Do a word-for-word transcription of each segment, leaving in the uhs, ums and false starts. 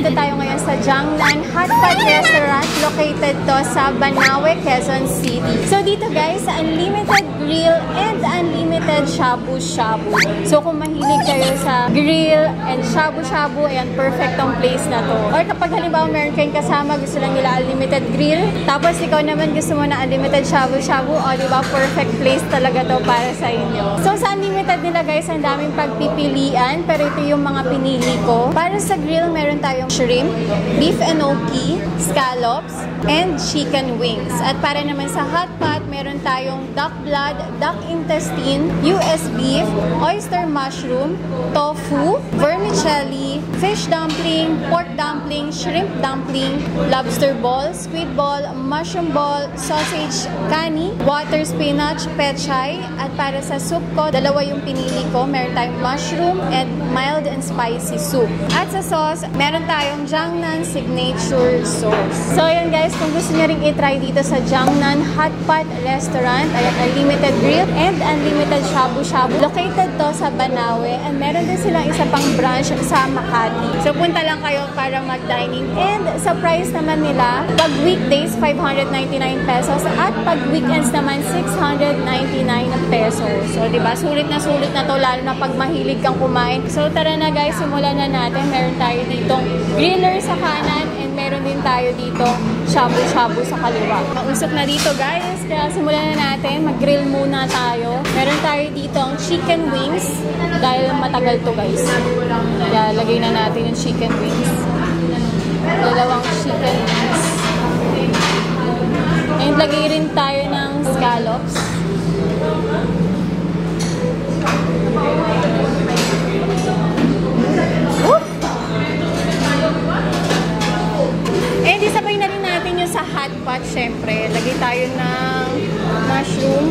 nandito tayo ngayon sa Jiangnan Hot Pot Restaurant. Located to sa Banaue, Quezon City. So dito guys, unlimited grill and unlimited shabu-shabu. So kung mahilig kayo sa grill and shabu-shabu, ayan, perfect tong place na to. Or kapag halimbawa meron kayong kasama, gusto lang nila unlimited grill, tapos ikaw naman gusto mo na unlimited shabu-shabu, o diba, perfect place talaga to para sa inyo. So sa unlimited nila guys, ang daming pagpipilian, pero ito yung mga pinili ko. Para sa grill, meron tayong shrimp, beef enoki, scallops, and chicken wings. At para naman sa hot pot, meron tayong duck blood, duck intestine, U S beef, oyster mushroom, tofu, vermicelli, fish dumpling, pork dumpling, shrimp dumpling, lobster ball, squid ball, mushroom ball, sausage kani, water spinach, pechay. At para sa soup ko, dalawa yung pinili ko. Meron tayong mushroom and mild and spicy soup. At sa sauce, meron tayong Jiangnan signature sauce. So yun guys, kung gusto nyo rin i-try dito sa Jiangnan Hot Pot Restaurant, ay unlimited grill and unlimited shabu-shabu. Located to sa Banaue, and meron din silang isa pang branch sa Makati. So punta lang kayo para mag-dining. And sa price naman nila, pag weekdays, five hundred ninety-nine pesos, at pag weekends naman, six hundred ninety-nine pesos. So diba, sulit na sulit na to, lalo na pag mahilig kang kumain. So tara na guys, simulan na natin. Meron tayo ditong griller sa kanan, and meron din tayo dito shabu-shabu sa kaliwa. Mausok na dito guys, kaya simulan na natin. Mag-grill muna tayo. Meron tayo dito ang chicken wings, dahil matagal to guys. Kaya lagay na natin yung chicken wings. Dalawang chicken wings. And lagay rin tayo ng scallops. And isabay na rin natin yung sa hot pot, syempre. Lagay tayo ng mushroom.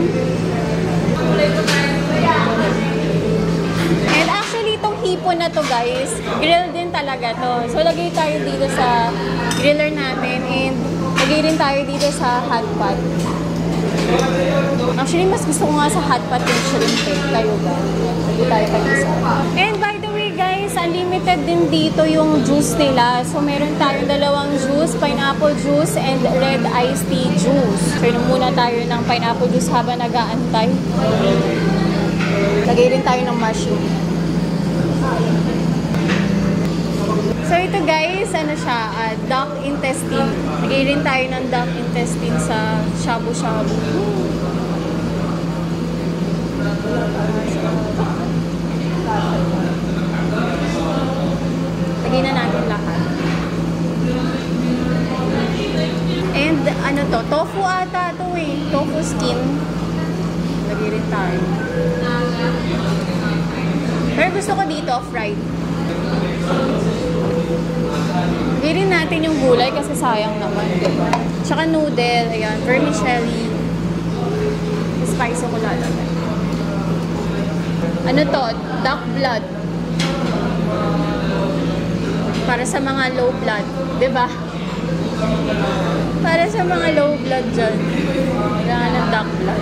And actually, itong hipon na to guys, grill din talaga to. So, lagay tayo dito sa griller natin, and lagay rin tayo dito sa hot pot. Actually, mas gusto ko nga sa hot pot yung shrimp eh. Kayo ba? Lagay tayo pag-isa. And by the way guys, unlimited din dito yung juice nila. So, meron tayong dalawang juice, pineapple juice and red iced tea juice. So, yun muna tayo ng pineapple juice habang nag-aantay. Lagay rin tayo ng mushroom. So, ito guys, ano siya, uh, duck intestine. Lagay rin tayo ng duck intestine sa shabu-shabu. Lagay na natin lahat. And ano to, tofu ata to eh. Tofu skin. Lagay rin tayo. Pero gusto ko dito, fried. Lagay rin natin yung gulay kasi sayang naman, diba? Tsaka noodle, ayan, vermicelli. Spicy ko lalagay. Ano to? Duck blood. Para sa mga low blood, diba? Para sa mga low blood dyan. Kailangan ng duck blood.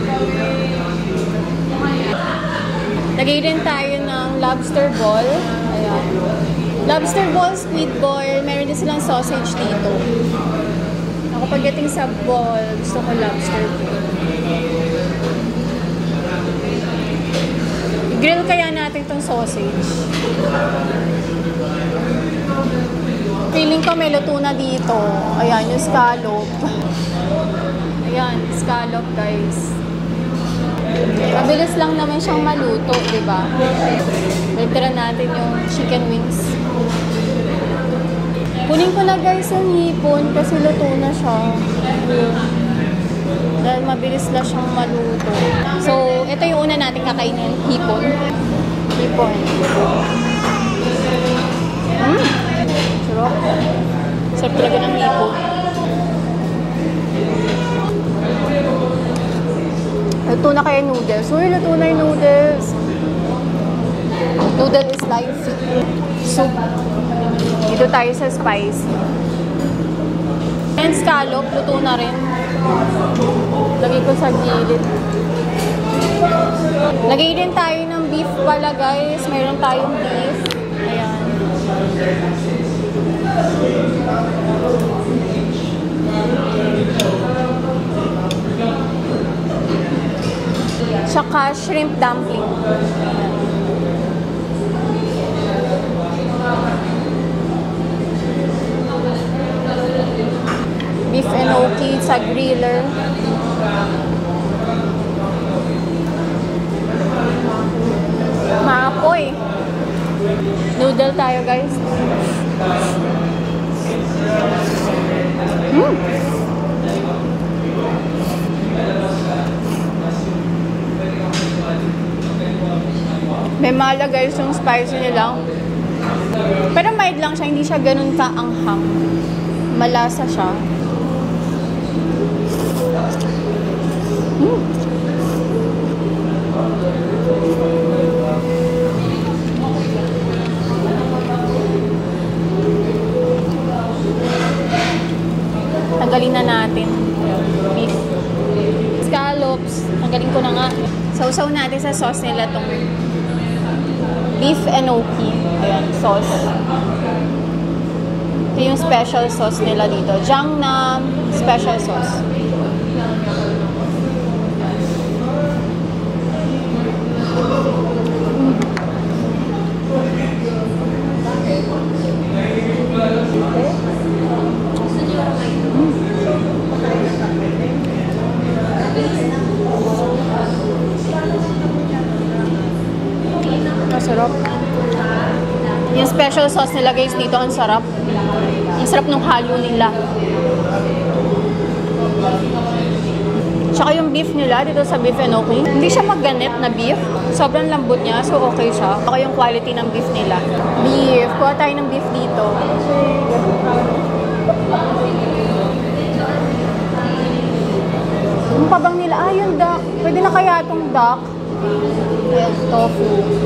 Lagay rin tayo ng lobster ball. Ayan. Lobster ball, squid ball. Meron din silang sausage dito. Ako pagdating sa ball, gusto ko lobster ball. I-grill kaya natin tong sausage. Feeling ko may luto na dito. Ayan, yung scallop. Ayan, scallop guys. Mabilis lang naman siyang maluto, diba? Lagyan natin yung chicken wings. Kunin ko na guys yung hipon kasi luto na siya. Dahil mabilis lang siyang maluto. So, ito yung una natin kakainin. Hipon. Hipon. Mmm! Sarap. Sarap talaga ng hipon. Luto na kaya noodles. Uy, luto na yung noodles. Noodle is life. Soup. Dito tayo sa spicy. And scallop, luto na rin. Lagay ko sa gilid. Lagay din tayo ng beef pala guys. Mayroon tayong beef. Ayan. Tsaka shrimp dumpling. Beef enoki sa griller. Maapoy. Noodle tayo, guys. Mm. May mala, guys, yung spicy nila. Pero mild lang siya, hindi siya ganun kaanghang. Malasa siya. Mm. Tanggalin na natin. Beef. Scallops. Tanggalin ko na nga. Sausaw natin sa sauce nila tong beef enoki. Ayan, sauce. Ito yung special sauce nila dito. Jangnam special sauce. Masarap. Yung special sauce nila, guys, dito ang sarap. Ang sarap ng halo nila. Tsaka yung beef nila dito sa beef enoki, hindi siya magganit na beef. Sobrang lambot niya, so okay siya. Tsaka yung quality ng beef nila. Beef. Kuha tayo ng beef dito. Yung pabang nila, ah, yung duck. Pwede na kaya itong duck. Ayan, tofu.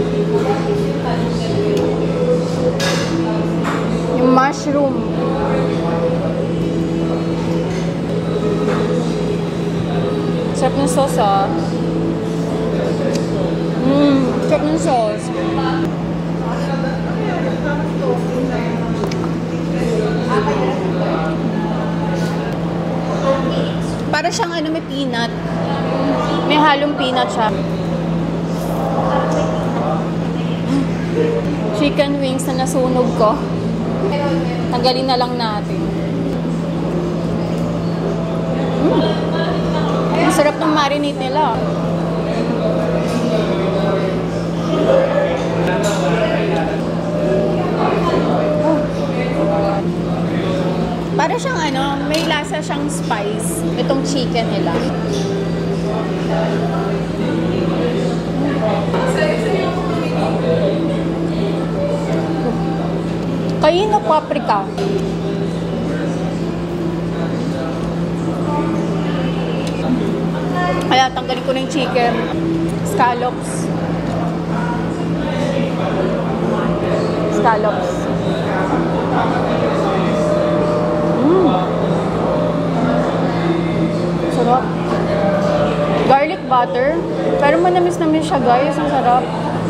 Yung mushroom. Sarap ng sauce, ah. Mmm, sarap ng sauce. Para siyang ano, may peanut. May halong peanut siya. Chicken wings na nasunog ko. Tanggalin na lang natin. Mm. Ang sarap ng marinade nila. Oh. Para siyang ano, may lasa siyang spice. Itong chicken nila. Kaino paprika. Kaya tanggalin ko na yung chicken. Scallops. Scallops. Mmm. Sarap. Garlic butter. Pero manamis-namis siya, guys. Ang sarap.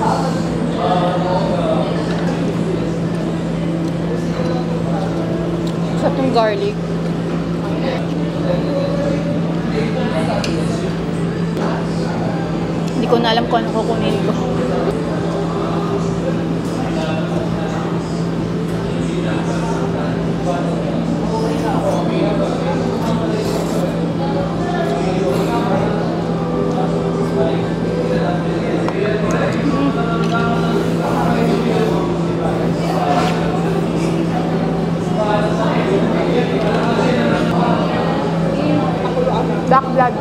Sarap yung garlic. Hindi ko na alam kung ano kukunin ko. Duck blood.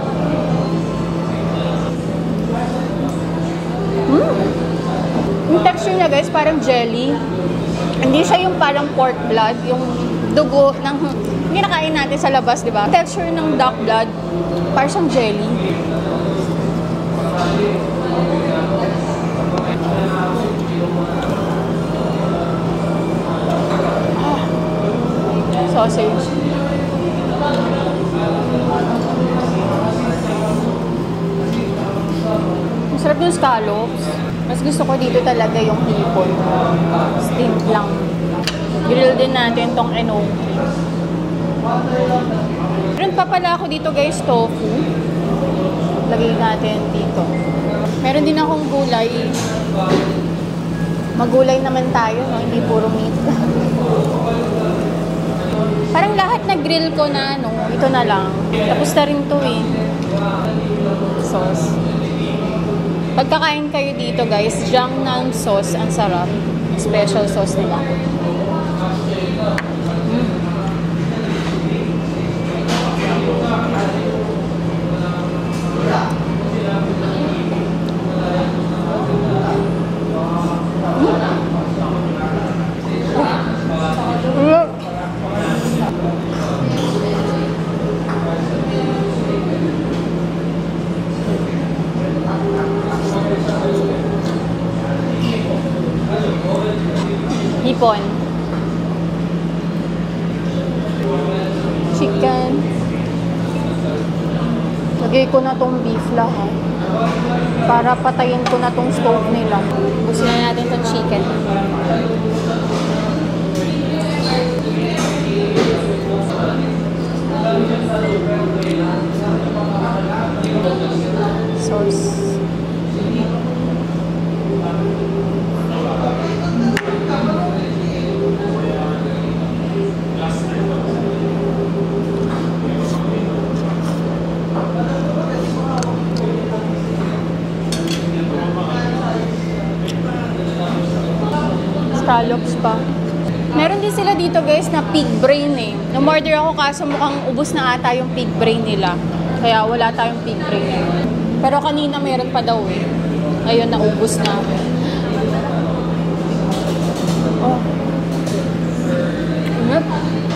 Mm. Yung texture niya, guys, parang jelly. Hindi siya yung parang pork blood, yung dugo ng kinakain natin sa labas, di ba? Texture ng duck blood, parang siyang jelly. Ah. Sausage. Masarap yung scallops. Mas gusto ko dito talaga yung hipon. Steamed lang. Grill din natin tong enoki. Meron pa pala ako dito, guys, tofu. Lagay natin dito. Meron din akong gulay. Magulay naman tayo, no? Hindi puro meat. Parang lahat na grill ko na, no? Ito na lang. Tapos na rin to eh. Sauce. Pagkakain kayo dito guys, Jiangnan sauce, ang sarap. Special sauce nila. Mm. Hipon. Chicken. Lagay ko na tong beef lahat. Para patayin ko na tong stove nila. Busin na natin tong chicken. Sauce. Scallops pa. Meron din sila dito guys na pig brain eh. Num-order ako kaso mukhang ubos na ata yung pig brain nila. Kaya wala tayong pig brain ngayon. Pero kanina meron pa daw eh. Ngayon naubos na. Oh. Ingat.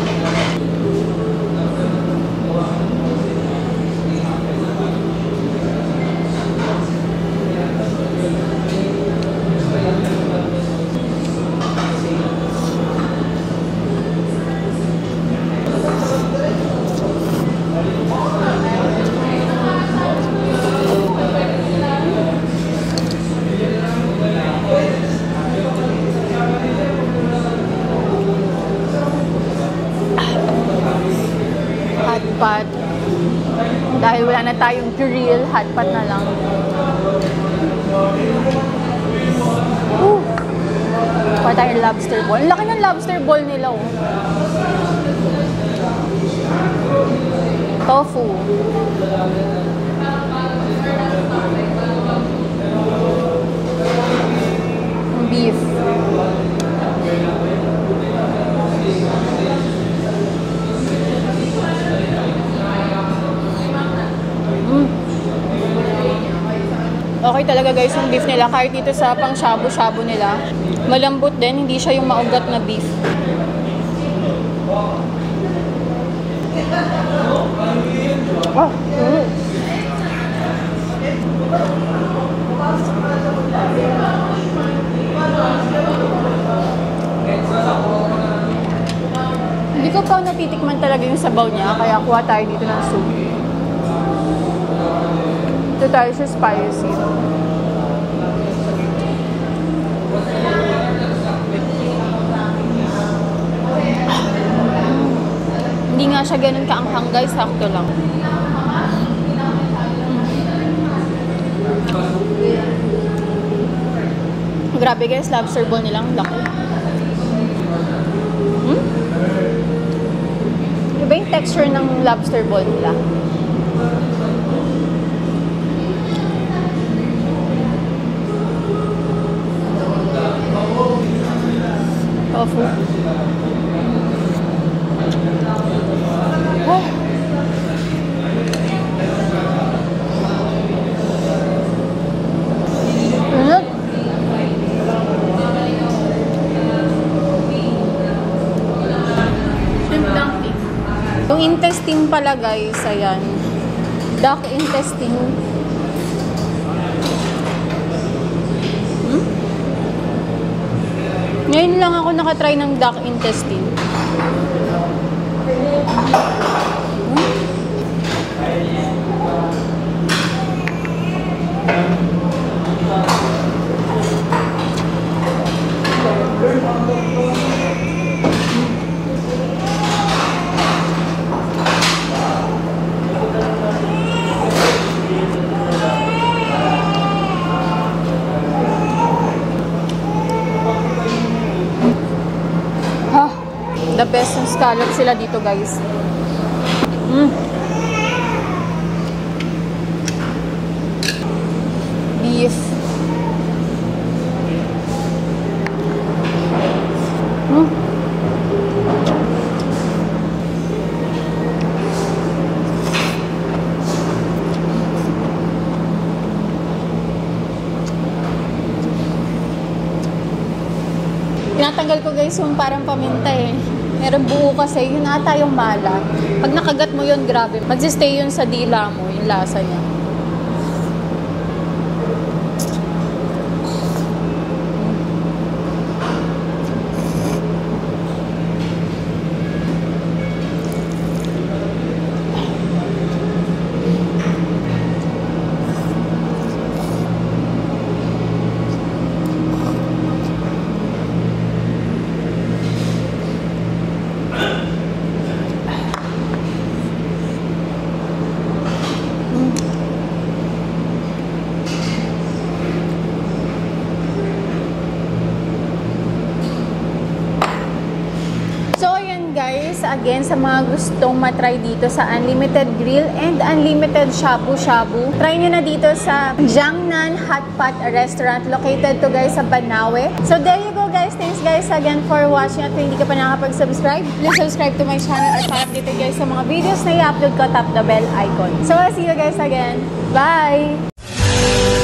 Hotpot. Dahil wala na tayong grill, hotpot na lang. Uh, pa tayong lobster ball. Ang laki ng lobster ball nila oh. Tofu. Beef. Okay talaga guys yung beef nila. Kahit dito sa pang shabu-shabu nila, malambot din. Hindi siya yung maugat na beef. Oh, mm. Hindi ko pa natitikman talaga yung sabaw niya. Kaya kuha tayo dito ng soup. Ito tayo sa spicy. Hindi nga siya ganun kaanghang guys, sakto lang. Grabe guys, lobster ball nilang laki. Hmm? Iba yung texture ng lobster ball nila. Tofu. Oh. Ingat. Shrimp dumpling. Yung intestine pala guys, ayan. Duck intestine. Ngayon lang ako nakatry ng duck intestine. The best yung scallop sila dito, guys. Mm. Beef. Mm. Tinatanggal ko guys yung parang paminta eh. Meron buo kasi, yun ata yung mala. Pag nakagat mo yun, grabe. Magsistay yun sa dila mo, yung lasa niya. Guys, again, sa mga gustong matry dito sa Unlimited Grill and Unlimited Shabu Shabu, try nyo na dito sa Jiangnan Hot Pot Restaurant, located to guys sa Banawe. So there you go guys. Thanks guys again for watching. At kung hindi ka pa nakapag-subscribe, please subscribe to my channel at para updated guys sa mga videos na i-upload ko, tap the bell icon. So I'll see you guys again. Bye!